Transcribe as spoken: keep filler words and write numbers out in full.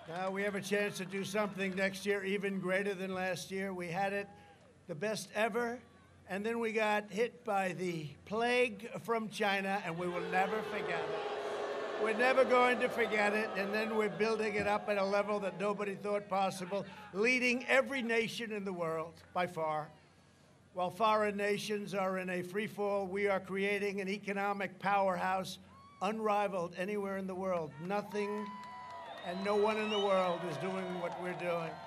Now we have a chance to do something next year even greater than last year. We had it the best ever, and then we got hit by the plague from China, and we will never forget it. We're never going to forget it, and then we're building it up at a level that nobody thought possible, leading every nation in the world, by far. While foreign nations are in a free fall, we are creating an economic powerhouse unrivaled anywhere in the world. Nothing and no one in the world is doing what we're doing.